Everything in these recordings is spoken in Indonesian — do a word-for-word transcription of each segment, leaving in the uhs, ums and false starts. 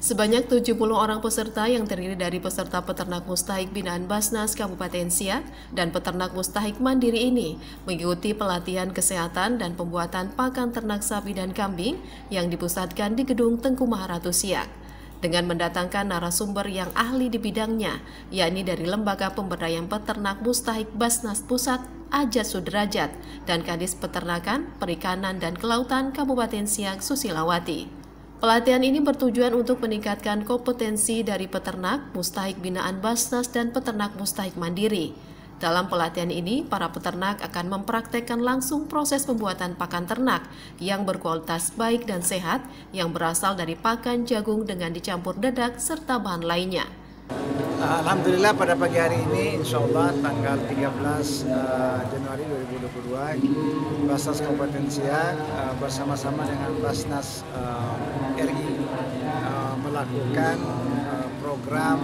Sebanyak tujuh puluh orang peserta yang terdiri dari peserta peternak mustahik binaan Basnas Kabupaten Siak dan peternak mustahik mandiri ini mengikuti pelatihan kesehatan dan pembuatan pakan ternak sapi dan kambing yang dipusatkan di Gedung Tengku Maharatu Siak. Dengan mendatangkan narasumber yang ahli di bidangnya, yakni dari Lembaga Pemberdayaan Peternak Mustahik Basnas Pusat, Ajat Sudrajat, dan Kadis Peternakan, Perikanan, dan Kelautan Kabupaten Siak Susilawati. Pelatihan ini bertujuan untuk meningkatkan kompetensi dari peternak, mustahik binaan Basnas, dan peternak mustahik mandiri. Dalam pelatihan ini, para peternak akan mempraktekkan langsung proses pembuatan pakan ternak yang berkualitas baik dan sehat yang berasal dari pakan jagung dengan dicampur dedak serta bahan lainnya. Alhamdulillah pada pagi hari ini insya Allah tanggal tiga belas Januari dua ribu dua puluh dua Basnas Kabupaten Siak bersama-sama dengan Basnas R I melakukan program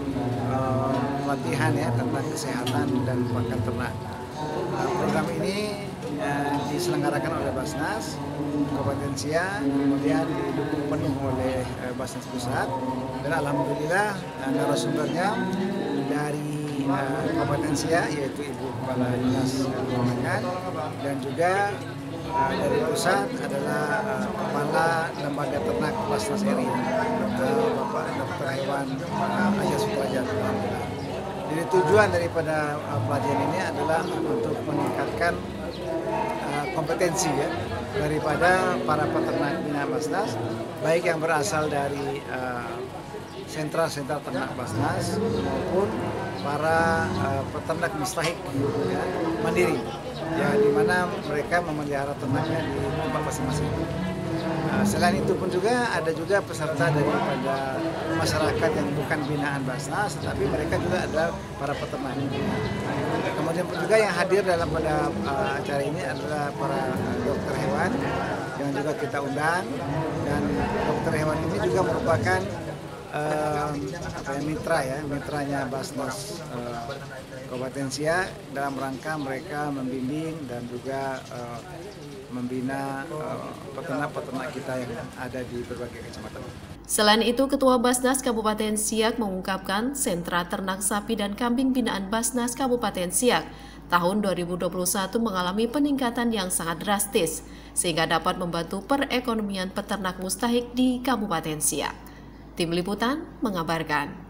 pelatihan ya tentang kesehatan dan pakan ternak. Program ini diselenggarakan oleh Basnas Kabupaten Siak, kemudian didukung penuh oleh Basnas Pusat, dan alhamdulillah narasumbernya dari Kabupaten Siak yaitu Ibu Kepala Dinas Peternakan, dan juga dari pusat adalah Kepala Lembaga Ternak Basnas R I, Bapak Dokter Hewan Ajat Sudrajat. Jadi tujuan daripada pelatihan ini adalah untuk meningkatkan kompetensi ya daripada para peternak binaan Basnas, baik yang berasal dari sentra-sentra ternak Basnas maupun para uh, peternak mustahik ya, mandiri, ya di mana mereka memelihara ternaknya di tempat masing-masing. Uh, selain itu pun juga ada juga peserta daripada masyarakat yang bukan binaan Basnas, tapi mereka juga adalah para peternak. Kemudian pun juga yang hadir dalam pada uh, acara ini adalah para uh, dokter hewan yang juga kita undang, dan dokter hewan ini juga merupakan Uh, apa ya, mitra ya, mitranya Basnas uh, Kabupaten Siak dalam rangka mereka membimbing dan juga uh, membina peternak-peternak uh, kita yang ada di berbagai kecamatan. Selain itu, Ketua Basnas Kabupaten Siak mengungkapkan sentra ternak sapi dan kambing binaan Basnas Kabupaten Siak tahun dua ribu dua puluh satu mengalami peningkatan yang sangat drastis sehingga dapat membantu perekonomian peternak mustahik di Kabupaten Siak. Tim Liputan mengabarkan.